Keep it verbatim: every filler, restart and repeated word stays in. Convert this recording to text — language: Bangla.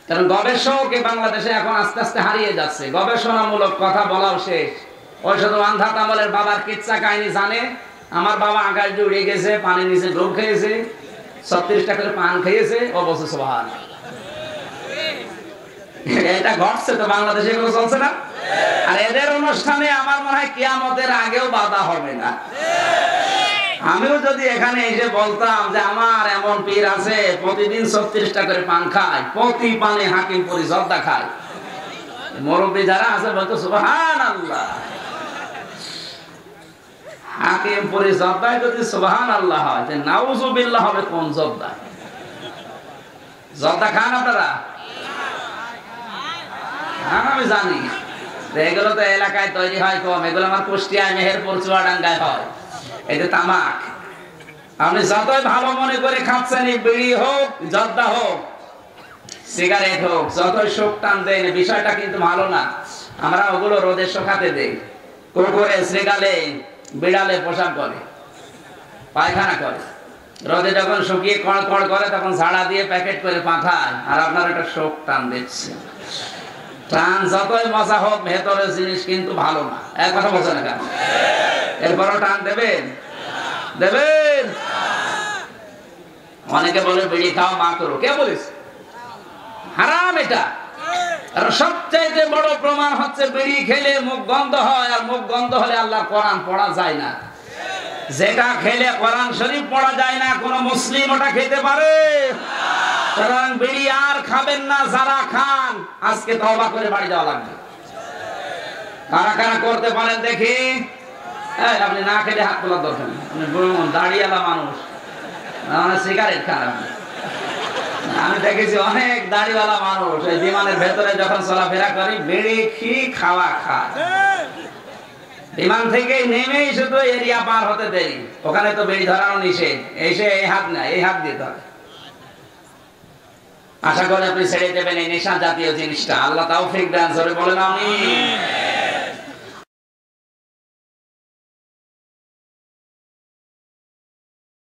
কারণ গবেষক বাংলাদেশে এখন আস্তে আস্তে হারিয়ে যাচ্ছে। গবেষণামূলক কথা বলাও শেষ। ওই শুধু আন্ধা তামলের বাবার কিচ্ছা কাহিনী জানে। আমার বাবা আকাশ দিয়ে উড়ে গেছে, পানি নিচে ডুব খেয়েছে, ছত্রিশটা করে পান খেয়েছে, ও বলছে সুবহানাল্লাহ। এটা ঘটছে তো বাংলাদেশে, এগুলো চলছে না? আর এদের অনুষ্ঠানে আমার মনে হয় কিয়ামতের আগেও বাধা হবে না। আমিও যদি এখানে এসে বলতাম যে আমার এমন পীর আছে প্রতিদিন ছত্রিশটা করে পান খায়, প্রতি পানে হাকিম পরি জর্দা খায়, মুরব্বী যারা আছে বলতো সুবহানাল্লাহ। হাকিম পরি জর্দায় যদি সুবহানাল্লাহ হয়, নাউজুবিল্লাহ হবে কোন জর্দা? জর্দা খান আপনারা? আমি জানি এগুলো তো এলাকায় তৈরি হয় কম, এগুলো আমার কুষ্টিয়ায়, মেহেরপুর, চুয়াডাঙ্গায় হয়। এই যে তামাক, আপনি যতই ভালো মনে করে খাচ্ছেন, বিড়ি হোক, জর্দা হোক, সিগারেট হোক, যতই শোক টান দেন, বিষয়টা কিন্তু ভালো না। আমরা ওগুলো রোদে শুকাতে দেই। কুকুরে, শ্রীগালে, বিড়ালে পোশাক করে, পায়খানা করে, রোদে যখন শুকিয়ে কড় কড় করে তখন ঝাড়া দিয়ে প্যাকেট করে পাঠায়, আর আপনার একটা শোক টান দিচ্ছে। টান যতই মজা হোক, ভেতরের জিনিস কিন্তু ভালো না। এক কথা বলছে না কেন? এরপরও টান দেবেন? দেবেন? অনেকে বলে বিড়ি খাও মা করো, কে বলিস? হারাম এটা। আর সবচাইতে বড় প্রমাণ হচ্ছে বিড়ি খেলে মুখ গন্ধ হয়, আর মুখ গন্ধ হলে আল্লাহর কোরআন পড়া যায় না। যেটা খেলে কোরআন শরীফ পড়া যায় না, কোন মুসলিম ওটা খেতে পারে? সুতরাং বিড়ি আর খাবেন না যারা খান, আজকে তওবা করে বাড়ি যাওয়া লাগবে। কারা কারা করতে পারেন দেখি? আপনি না খেলে হাত তোলার দরকার নেই, আপনি দাড়িওয়ালা মানুষ, সিগারেট খান আপনি। আমি দেখেছি অনেক দাড়িওয়ালা মানুষ এই বিমানের ভেতরে যখন চলাফেরা করি, বিড়ি খি খাওয়া খায়। বিমান থেকে নেমেই শুধু এরিয়া পার হতে দেরি, ওখানে তো বিড়ি ধরানো নিষেধ, এসে এই হাত না এই হাত দিয়ে ধরে। আশা করি আপনি ছেড়ে দেবেন এই নেশা জাতীয় জিনিসটা। আল্লাহ তাওফিক দান করে, বলেন আমিন।